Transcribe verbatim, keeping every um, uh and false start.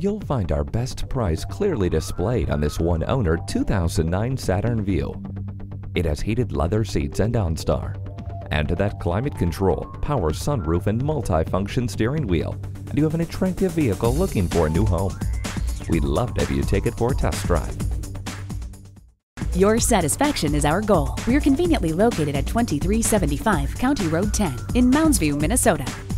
You'll find our best price clearly displayed on this one-owner two thousand nine Saturn VUE. It has heated leather seats and OnStar. Add to that climate control, power sunroof, and multi-function steering wheel, and you have an attractive vehicle looking for a new home. We'd love to have you take it for a test drive. Your satisfaction is our goal. We're conveniently located at twenty-three seventy-five County Road ten in Mounds View, Minnesota.